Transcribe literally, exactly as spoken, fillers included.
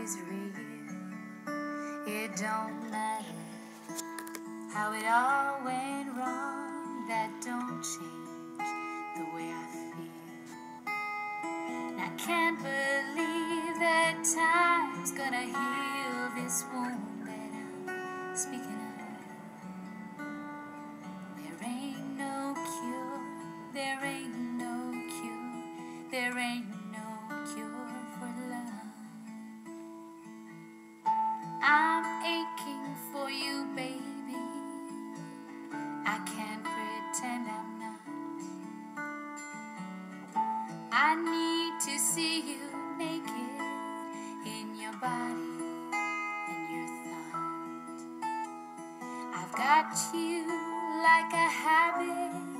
is real. It don't matter how it all went wrong. That don't change the way I feel. And I can't believe that time's gonna heal this wound that I'm speaking of. There ain't no cure, there ain't no cure, there ain't no cure for love. I'm aching for you, baby. I can't pretend I'm not. I need to see you naked in your body and your thought. I've got you like a habit